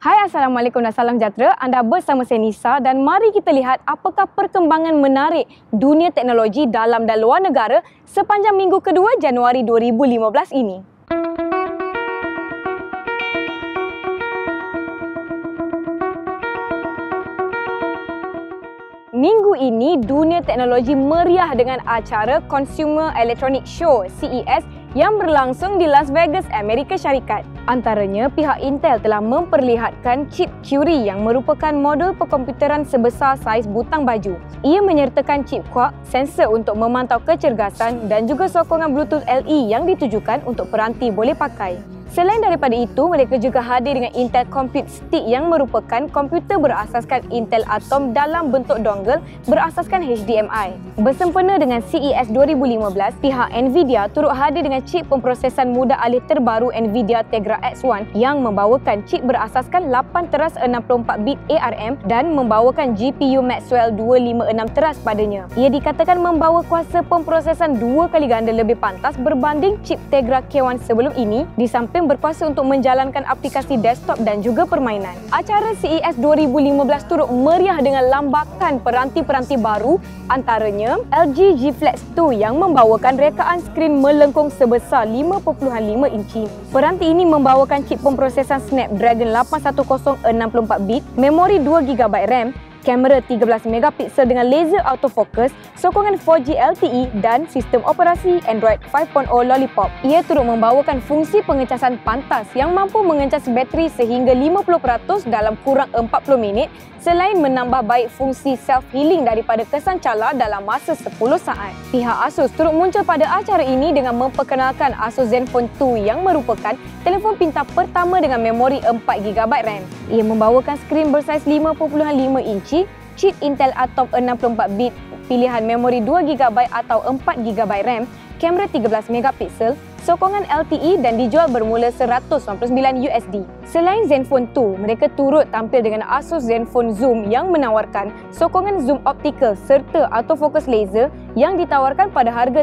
Hai, Assalamualaikum dan salam sejahtera. Anda bersama saya Nisa dan mari kita lihat apakah perkembangan menarik dunia teknologi dalam dan luar negara sepanjang minggu kedua Januari 2015 ini. Minggu ini, dunia teknologi meriah dengan acara Consumer Electronics Show (CES) yang berlangsung di Las Vegas, Amerika Syarikat. Antaranya, pihak Intel telah memperlihatkan chip Curie yang merupakan modul perkomputeran sebesar saiz butang baju. Ia menyertakan chip Quark, sensor untuk memantau kecergasan dan juga sokongan Bluetooth LE yang ditujukan untuk peranti boleh pakai. Selain daripada itu, mereka juga hadir dengan Intel Compute Stick yang merupakan komputer berasaskan Intel Atom dalam bentuk dongle berasaskan HDMI. Bersempena dengan CES 2015, pihak Nvidia turut hadir dengan chip pemprosesan mudah alih terbaru Nvidia Tegra X1 yang membawakan chip berasaskan 8 teras 64-bit ARM dan membawakan GPU Maxwell 256 teras padanya. Ia dikatakan membawa kuasa pemprosesan 2 kali ganda lebih pantas berbanding chip Tegra K1 sebelum ini, di samping berkuasa untuk menjalankan aplikasi desktop dan juga permainan. Acara CES 2015 turut meriah dengan lambakan peranti-peranti baru, antaranya LG G Flex 2 yang membawakan rekaan skrin melengkung sebesar 5.5 inci. Peranti ini membawakan chip pemprosesan Snapdragon 810 64-bit, memori 2GB RAM, kamera 13 megapiksel dengan laser autofocus, sokongan 4G LTE dan sistem operasi Android 5.0 Lollipop. Ia turut membawakan fungsi pengecasan pantas yang mampu mengecas bateri sehingga 50% dalam kurang 40 minit, selain menambah baik fungsi self-healing daripada kesan cala dalam masa 10 saat. Pihak Asus turut muncul pada acara ini dengan memperkenalkan Asus Zenfone 2 yang merupakan telefon pintar pertama dengan memori 4GB RAM. Ia membawakan skrin bersaiz 5.5 inci, chip Intel Atom 64-bit, pilihan memori 2GB atau 4GB RAM, kamera 13 megapiksel, sokongan LTE dan dijual bermula $199. Selain Zenfone 2, mereka turut tampil dengan Asus Zenfone Zoom yang menawarkan sokongan zoom optical serta autofocus laser yang ditawarkan pada harga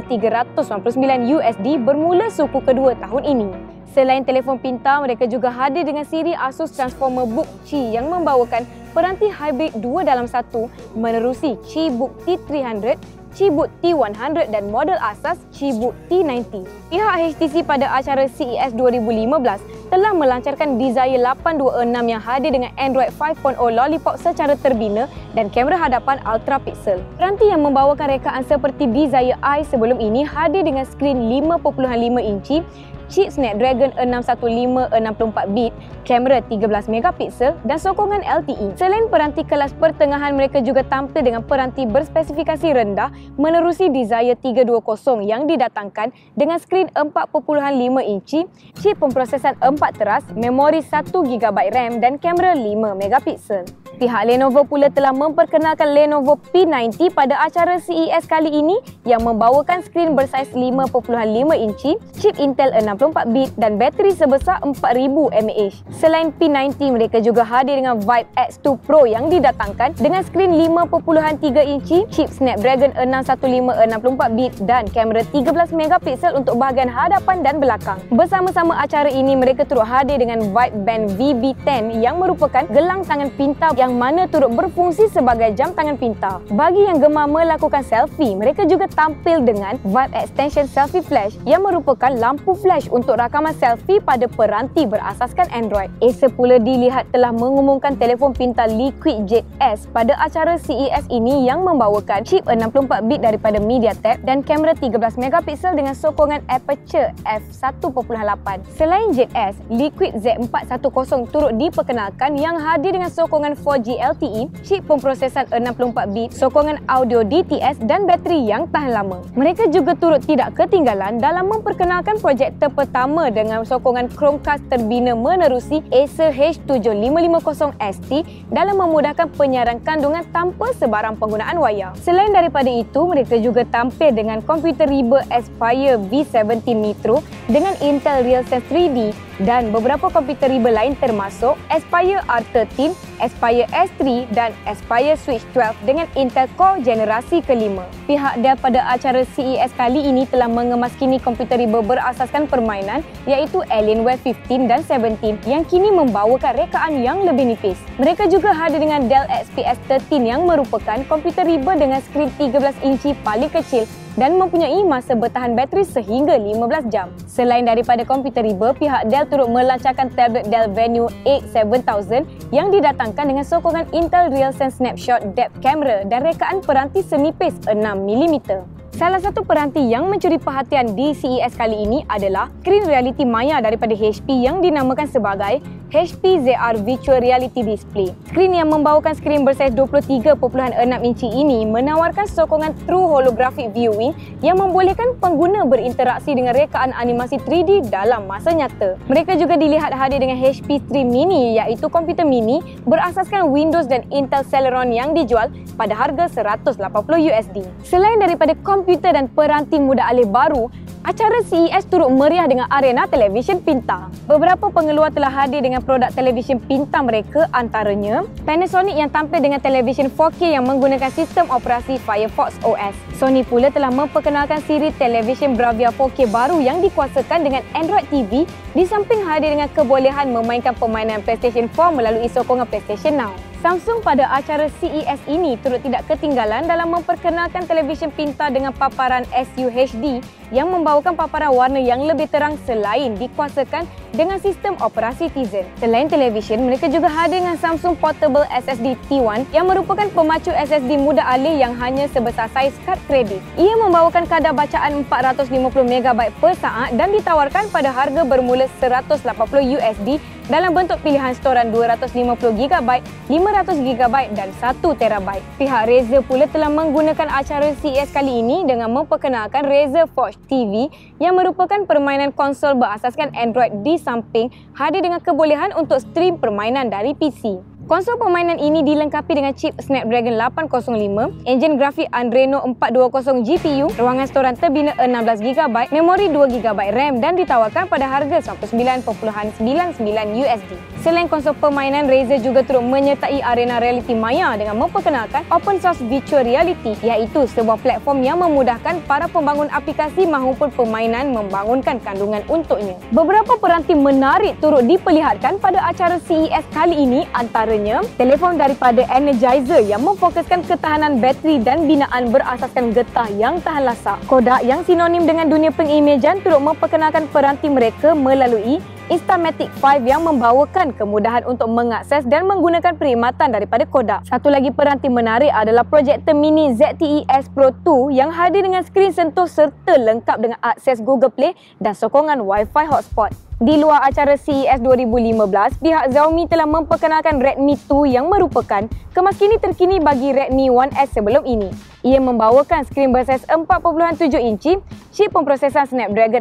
$399 bermula suku kedua tahun ini. Selain telefon pintar, mereka juga hadir dengan siri Asus Transformer Book Qi yang membawakan peranti hybrid 2 dalam 1 menerusi Qi-Book T300, Qi-Book T100 dan model asas Qi-Book T90. Pihak HTC pada acara CES 2015 telah melancarkan Desire 826 yang hadir dengan Android 5.0 Lollipop secara terbina dan kamera hadapan ultra pixel. Peranti yang membawakan rekaan seperti Desire I sebelum ini hadir dengan skrin 5.5 inci, chip Snapdragon 615 64-bit, kamera 13 megapiksel dan sokongan LTE. Selain peranti kelas pertengahan, mereka juga tampil dengan peranti berspesifikasi rendah menerusi Desire 320 yang didatangkan dengan skrin 4.5 inci, chip pemprosesan 4 teras, memori 1GB RAM dan kamera 5 megapiksel. Pihak Lenovo pula telah memperkenalkan Lenovo P90 pada acara CES kali ini yang membawakan skrin bersaiz 5.5 inci, chip Intel 64-bit dan bateri sebesar 4000 mAh. Selain P90, mereka juga hadir dengan Vibe X2 Pro yang didatangkan dengan skrin 5.3 inci, chip Snapdragon 615 64-bit dan kamera 13 megapiksel untuk bahagian hadapan dan belakang. Bersama-sama acara ini, mereka turut hadir dengan Vibe Band VB10 yang merupakan gelang tangan pintar yang mana turut berfungsi sebagai jam tangan pintar. Bagi yang gemar melakukan selfie, mereka juga tampil dengan Vibe Extension Selfie Flash yang merupakan lampu flash untuk rakaman selfie pada peranti berasaskan Android. Acer pula dilihat telah mengumumkan telefon pintar Liquid Jet S pada acara CES ini yang membawakan chip 64-bit daripada MediaTek dan kamera 13 megapiksel dengan sokongan aperture f1.8. Selain Jet S, Liquid Z410 turut diperkenalkan yang hadir dengan sokongan 4G LTE, chip pemprosesan 64-bit, sokongan audio DTS dan bateri yang tahan lama. Mereka juga turut tidak ketinggalan dalam memperkenalkan projektor pertama dengan sokongan Chromecast terbina menerusi Acer H7550ST dalam memudahkan penyiaran kandungan tanpa sebarang penggunaan wayar. Selain daripada itu, mereka juga tampil dengan komputer riba Aspire V17 Nitro dengan Intel RealSense 3D dan beberapa komputer riba lain termasuk Aspire R13, Aspire Aspire S3 dan Aspire Switch 12 dengan Intel Core generasi kelima. Pihak Dell pada acara CES kali ini telah mengemaskini komputer riba berasaskan permainan iaitu Alienware 15 dan 17 yang kini membawakan rekaan yang lebih nipis. Mereka juga hadir dengan Dell XPS 13 yang merupakan komputer riba dengan skrin 13 inci paling kecil dan mempunyai masa bertahan bateri sehingga 15 jam. Selain daripada komputer riba, pihak Dell turut melancarkan tablet Dell Venue 8 7000 yang didatangkan dengan sokongan Intel RealSense Snapshot Depth Camera dan rekaan peranti senipis 6mm. Salah satu peranti yang mencuri perhatian di CES kali ini adalah skrin realiti maya daripada HP yang dinamakan sebagai HP ZR Virtual Reality Display. Skrin yang membawakan skrin bersaiz 23.6 inci ini menawarkan sokongan True Holographic Viewing yang membolehkan pengguna berinteraksi dengan rekaan animasi 3D dalam masa nyata. Mereka juga dilihat hadir dengan HP Stream Mini iaitu komputer mini berasaskan Windows dan Intel Celeron yang dijual pada harga $180. Selain daripada komputer dan peranti muda alih baru, acara CES turut meriah dengan arena televisyen pintar. Beberapa pengeluar telah hadir dengan produk televisyen pintar mereka, antaranya Panasonic yang tampil dengan televisyen 4K yang menggunakan sistem operasi Firefox OS. Sony pula telah memperkenalkan siri televisyen Bravia 4K baru yang dikuasakan dengan Android TV di samping hadir dengan kebolehan memainkan permainan PlayStation 4 melalui sokongan PlayStation Now. Samsung pada acara CES ini turut tidak ketinggalan dalam memperkenalkan televisyen pintar dengan paparan SUHD yang membawakan paparan warna yang lebih terang selain dikuasakan dengan sistem operasi Tizen. Selain televisyen, mereka juga hadir dengan Samsung Portable SSD T1 yang merupakan pemacu SSD muda alih yang hanya sebesar saiz kad kredit. Ia membawakan kadar bacaan 450MB per saat dan ditawarkan pada harga bermula $180 dalam bentuk pilihan storan 250GB, 500GB dan 1TB. Pihak Razer pula telah menggunakan acara CES kali ini dengan memperkenalkan Razer Forge TV yang merupakan permainan konsol berasaskan Android di samping hadir dengan kebolehan untuk stream permainan dari PC. Konsol permainan ini dilengkapi dengan chip Snapdragon 805, enjin grafik Adreno 420 GPU, ruangan storan terbina 16GB, memori 2GB RAM dan ditawarkan pada harga $99.99. Selain konsol permainan, Razer juga turut menyertai arena realiti maya dengan memperkenalkan Open Source Virtual Reality iaitu sebuah platform yang memudahkan para pembangun aplikasi maupun permainan membangunkan kandungan untuknya. Beberapa peranti menarik turut diperlihatkan pada acara CES kali ini, antara telefon daripada Energizer yang memfokuskan ketahanan bateri dan binaan berasaskan getah yang tahan lasak. Kodak yang sinonim dengan dunia pengimejan turut memperkenalkan peranti mereka melalui Instamatic 5 yang membawakan kemudahan untuk mengakses dan menggunakan perkhidmatan daripada Kodak. Satu lagi peranti menarik adalah projektor mini ZTE S Pro 2 yang hadir dengan skrin sentuh serta lengkap dengan akses Google Play dan sokongan Wi-Fi hotspot. Di luar acara CES 2015, pihak Xiaomi telah memperkenalkan Redmi 2 yang merupakan kemaskini terkini bagi Redmi 1S sebelum ini. Ia membawakan skrin bersaiz 4.7 inci, chip pemprosesan Snapdragon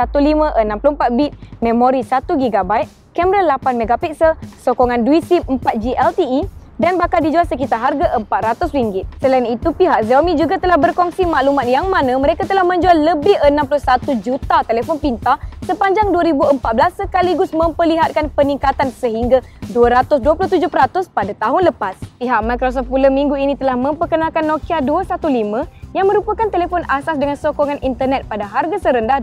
415 64-bit, memori 1GB, kamera 8MP, sokongan dual SIM 4G LTE dan bakal dijual sekitar harga RM400. Selain itu, pihak Xiaomi juga telah berkongsi maklumat yang mana mereka telah menjual lebih 61 juta telefon pintar sepanjang 2014 sekaligus memperlihatkan peningkatan sehingga 227% pada tahun lepas. Pihak Microsoft pula minggu ini telah memperkenalkan Nokia 215 yang merupakan telefon asas dengan sokongan internet pada harga serendah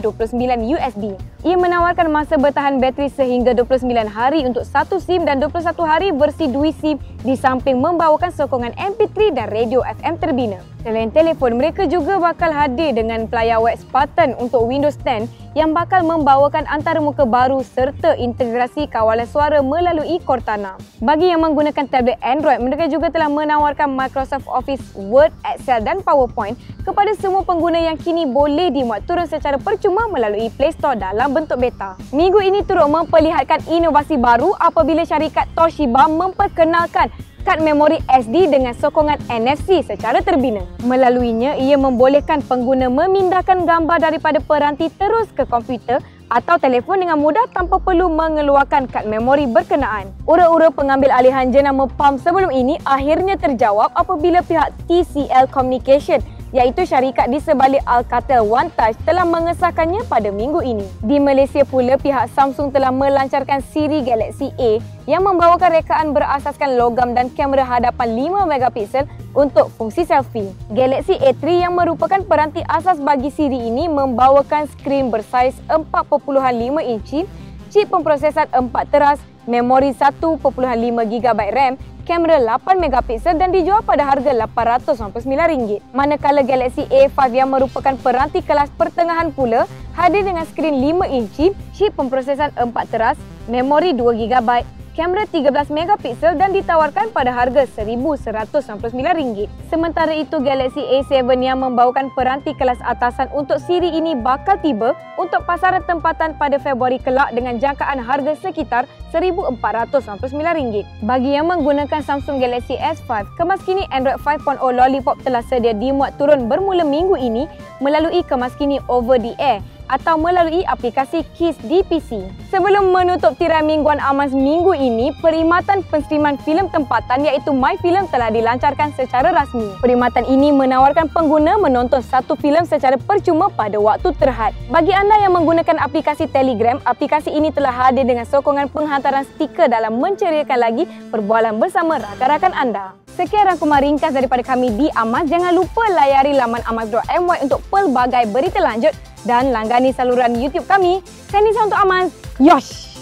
$29. Ia menawarkan masa bertahan bateri sehingga 29 hari untuk satu SIM dan 21 hari versi dual SIM di samping membawakan sokongan MP3 dan radio FM terbina. Selain telefon, mereka juga bakal hadir dengan pelayar web Spartan untuk Windows 10 yang bakal membawakan antarmuka baru serta integrasi kawalan suara melalui Cortana. Bagi yang menggunakan tablet Android, mereka juga telah menawarkan Microsoft Office, Word, Excel dan PowerPoint kepada semua pengguna yang kini boleh dimuat turun secara percuma melalui Play Store dalam bentuk beta. Minggu ini turut memperlihatkan inovasi baru apabila syarikat Toshiba memperkenalkan kad memori SD dengan sokongan NFC secara terbina. Melaluinya, ia membolehkan pengguna memindahkan gambar daripada peranti terus ke komputer atau telefon dengan mudah tanpa perlu mengeluarkan kad memori berkenaan. Ura-ura pengambil alihan jenama PAM sebelum ini akhirnya terjawab apabila pihak TCL Communication iaitu syarikat di sebalik Alcatel One Touch telah mengesahkannya pada minggu ini. Di Malaysia pula, pihak Samsung telah melancarkan siri Galaxy A yang membawakan rekaan berasaskan logam dan kamera hadapan 5 megapiksel untuk fungsi selfie. Galaxy A3 yang merupakan peranti asas bagi siri ini membawakan skrin bersaiz 4.5 inci, chip pemprosesan 4 teras, memori 1.5 GB RAM, kamera 8 megapiksel dan dijual pada harga RM899. Manakala Galaxy A5 yang merupakan peranti kelas pertengahan pula hadir dengan skrin 5 inci, chip pemprosesan 4 teras, memori 2 GB, kamera 13 megapiksel dan ditawarkan pada harga RM1,199. Sementara itu, Galaxy A7 yang membawakan peranti kelas atasan untuk siri ini bakal tiba untuk pasaran tempatan pada Februari kelak dengan jangkaan harga sekitar RM1,499. Bagi yang menggunakan Samsung Galaxy S5, kemaskini Android 5.0 Lollipop telah sedia dimuat turun bermula minggu ini melalui kemaskini over the air atau melalui aplikasi KISS di PC. Sebelum menutup tirai mingguan Amaz minggu ini, perkhidmatan penstriman filem tempatan iaitu MyFilm telah dilancarkan secara rasmi. Perkhidmatan ini menawarkan pengguna menonton satu filem secara percuma pada waktu terhad. Bagi anda yang menggunakan aplikasi Telegram, aplikasi ini telah hadir dengan sokongan penghantaran stiker dalam menceriakan lagi perbualan bersama rakan-rakan anda. Sekian rangkuman ringkas daripada kami di Amaz. Jangan lupa layari laman amaz.my untuk pelbagai berita lanjut dan langgani saluran YouTube kami. Saya Nisa untuk Amaz. Yosh!